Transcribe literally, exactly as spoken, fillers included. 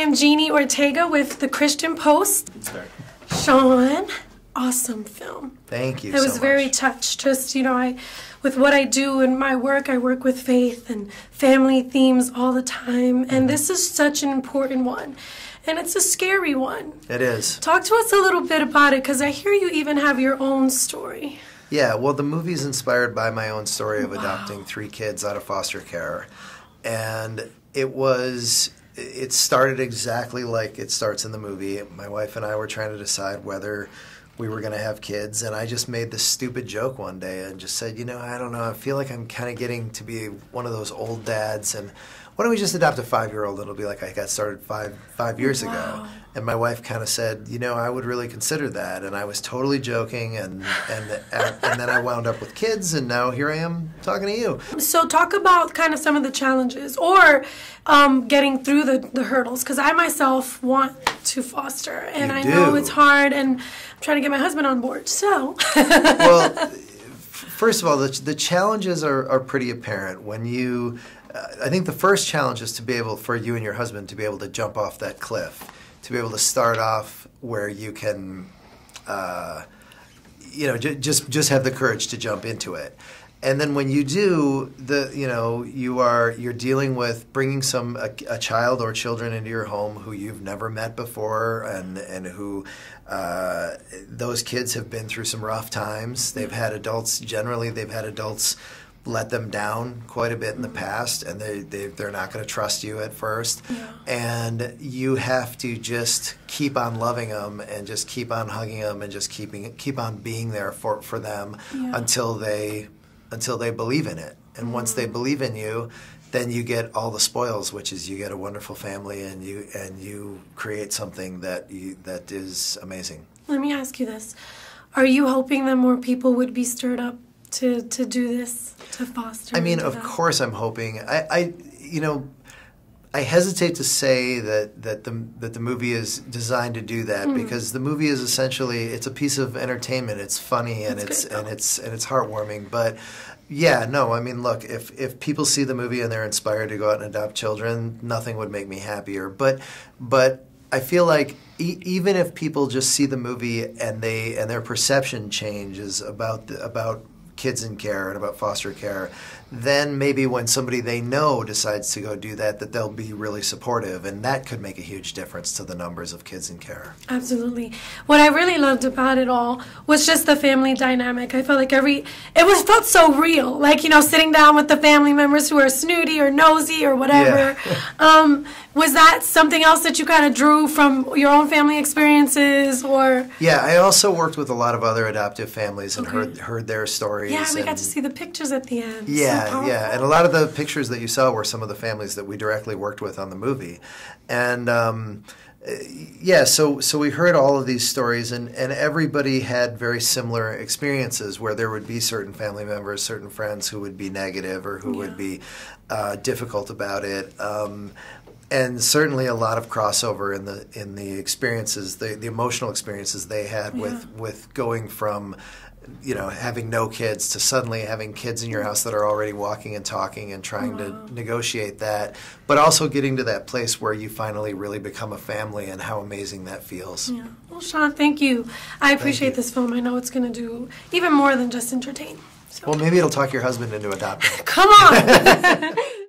am Jeannie Ortega with the Christian Post. Sean, awesome film. Thank you I was so very much. touched. Just, you know, I, with what I do in my work, I work with faith and family themes all the time. And mm-hmm. this is such an important one. And it's a scary one. It is. Talk to us a little bit about it, because I hear you even have your own story. Yeah, well, the movie's inspired by my own story of Wow. adopting three kids out of foster care. And it was, it started exactly like it starts in the movie. My wife and I were trying to decide whether we were going to have kids, and I just made this stupid joke one day and just said, you know, I don't know, I feel like I'm kind of getting to be one of those old dads, and why don't we just adopt a five-year-old? It'll be like I got started five five years wow. ago. And my wife kind of said, you know, I would really consider that, and I was totally joking, and and and then I wound up with kids, and now here I am talking to you. So talk about kind of some of the challenges, or um, getting through the, the hurdles, because I myself want to foster, and You I do. know it's hard, and I'm trying to get my husband on board, so. Well, first of all, the, the challenges are, are pretty apparent. When you, uh, I think the first challenge is to be able, for you and your husband, to be able to jump off that cliff, to be able to start off where you can, uh, you know, j- just just have the courage to jump into it. And then when you do, the you know you are you're dealing with bringing some a, a child or children into your home who you've never met before, and and who uh, those kids have been through some rough times. They've had adults generally they've had adults let them down quite a bit in the past, and they, they they're not going to trust you at first. Yeah. And you have to just keep on loving them, and just keep on hugging them, and just keeping keep on being there for for them Yeah. until they. until they believe in it. And mm-hmm. once they believe in you, then you get all the spoils, which is you get a wonderful family, and you and you create something that you, that is amazing. Let me ask you this. Are you hoping that more people would be stirred up to, to do this, to foster? I mean, and of adopt? course I'm hoping. I, I you know, I hesitate to say that, that the that the movie is designed to do that, mm. because the movie is essentially it's a piece of entertainment. It's funny and That's it's good, and it's and it's heartwarming. But yeah, no, I mean, look, if if people see the movie and they're inspired to go out and adopt children, nothing would make me happier. But but I feel like e- even if people just see the movie and they and their perception changes about the, about kids in care and about foster care, then maybe when somebody they know decides to go do that, that they'll be really supportive, and that could make a huge difference to the numbers of kids in care. Absolutely. What I really loved about it all was just the family dynamic. I felt like every, it was felt so real, like, you know, sitting down with the family members who are snooty or nosy or whatever. Yeah. um, was that something else that you kind of drew from your own family experiences, or? Yeah, I also worked with a lot of other adoptive families and Okay. heard heard their stories. Yeah, we and got to see the pictures at the end. Yeah, So yeah, and a lot of the pictures that you saw were some of the families that we directly worked with on the movie, and um, yeah, so so we heard all of these stories, and, and everybody had very similar experiences where there would be certain family members, certain friends who would be negative or who Yeah. would be uh, difficult about it. Um, And certainly a lot of crossover in the in the experiences, the, the emotional experiences they had Yeah. with, with going from, you know, having no kids to suddenly having kids in your house that are already walking and talking and trying Wow. to negotiate that, but also getting to that place where you finally really become a family, and how amazing that feels. Yeah. Well, Sean, thank you. I appreciate you. this film. I know it's going to do even more than just entertain. So. Well, maybe it'll talk your husband into adopting. Come on.